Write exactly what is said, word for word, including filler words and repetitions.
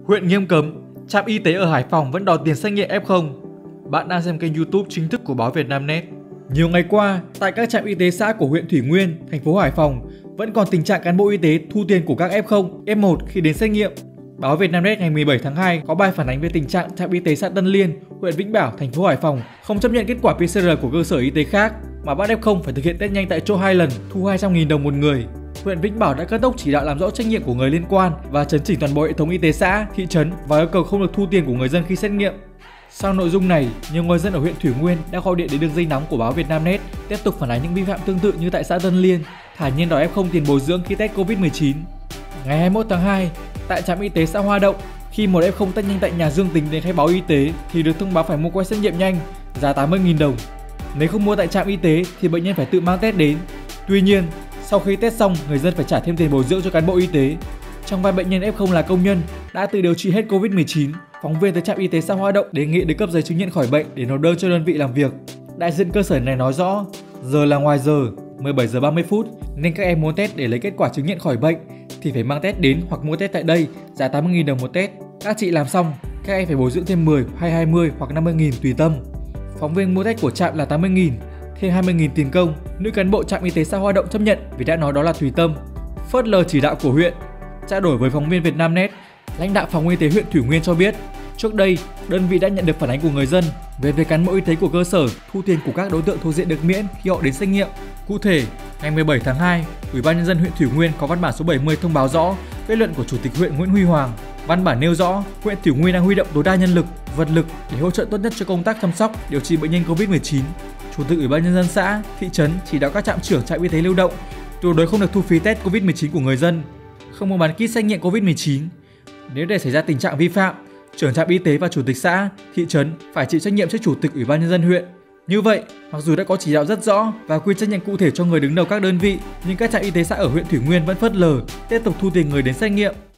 Huyện nghiêm cấm, trạm y tế ở Hải Phòng vẫn đòi tiền xét nghiệm ép không. Bạn đang xem kênh YouTube chính thức của báo Vietnamnet. Nhiều ngày qua, tại các trạm y tế xã của huyện Thủy Nguyên, thành phố Hải Phòng vẫn còn tình trạng cán bộ y tế thu tiền của các ép không, ép một khi đến xét nghiệm. Báo Vietnamnet ngày mười bảy tháng hai có bài phản ánh về tình trạng trạm y tế xã Tân Liên, huyện Vĩnh Bảo, thành phố Hải Phòng không chấp nhận kết quả pê xê rờ của cơ sở y tế khác mà bắt ép không phải thực hiện test nhanh tại chỗ hai lần, thu hai trăm nghìn đồng một người. Huyện Vĩnh Bảo đã cấp tốc chỉ đạo làm rõ trách nhiệm của người liên quan và chấn chỉnh toàn bộ hệ thống y tế xã, thị trấn và yêu cầu không được thu tiền của người dân khi xét nghiệm. Sau nội dung này, nhiều người dân ở huyện Thủy Nguyên đã gọi điện đến đường dây nóng của báo Vietnamnet tiếp tục phản ánh những vi phạm tương tự như tại xã Tân Liên, thản nhiên đòi ép không tiền bồi dưỡng khi test Covid mười chín. Ngày hai mươi mốt tháng hai, tại trạm y tế xã Hoa Động, khi một ép không test nhanh tại nhà dương tính đến khai báo y tế thì được thông báo phải mua que xét nghiệm nhanh, giá tám mươi nghìn đồng. Nếu không mua tại trạm y tế thì bệnh nhân phải tự mang test đến. Tuy nhiên, sau khi test xong, người dân phải trả thêm tiền bồi dưỡng cho cán bộ y tế. Trong vai bệnh nhân ép không là công nhân đã tự điều trị hết Covid mười chín, phóng viên tới trạm y tế xã Hoa Động đề nghị được cấp giấy chứng nhận khỏi bệnh để nộp đơn cho đơn vị làm việc. Đại diện cơ sở này nói rõ, giờ là ngoài giờ, mười bảy giờ ba mươi phút, nên các em muốn test để lấy kết quả chứng nhận khỏi bệnh thì phải mang test đến hoặc mua test tại đây, giá tám mươi nghìn đồng một test. Các chị làm xong, các em phải bồi dưỡng thêm mười hay hai mươi hoặc năm mươi nghìn tùy tâm. Phóng viên mua test của trạm là tám mươi nghìn, thêm hai mươi nghìn tiền công. Nữ cán bộ trạm y tế xã Hoa Động chấp nhận vì đã nói đó là tùy tâm, phớt lờ chỉ đạo của huyện. Trao đổi với phóng viên Vietnamnet, lãnh đạo phòng y tế huyện Thủy Nguyên cho biết, trước đây đơn vị đã nhận được phản ánh của người dân về việc cán bộ y tế của cơ sở thu tiền của các đối tượng thuộc diện được miễn khi họ đến xét nghiệm. Cụ thể, ngày mười bảy tháng hai, Ủy ban nhân dân huyện Thủy Nguyên có văn bản số bảy mươi thông báo rõ kết luận của Chủ tịch huyện Nguyễn Huy Hoàng. Văn bản nêu rõ, huyện Thủy Nguyên đang huy động tối đa nhân lực, vật lực để hỗ trợ tốt nhất cho công tác chăm sóc, điều trị bệnh nhân Covid mười chín. Chủ tịch Ủy ban nhân dân xã, thị trấn chỉ đạo các trạm trưởng trạm y tế lưu động tuyệt đối không được thu phí test Covid mười chín của người dân, không mua bán kit xét nghiệm Covid mười chín. Nếu để xảy ra tình trạng vi phạm, trưởng trạm y tế và chủ tịch xã, thị trấn phải chịu trách nhiệm trước Chủ tịch Ủy ban nhân dân huyện. Như vậy, mặc dù đã có chỉ đạo rất rõ và quy trách nhiệm cụ thể cho người đứng đầu các đơn vị, nhưng các trạm y tế xã ở huyện Thủy Nguyên vẫn phớt lờ, tiếp tục thu tiền người đến xét nghiệm.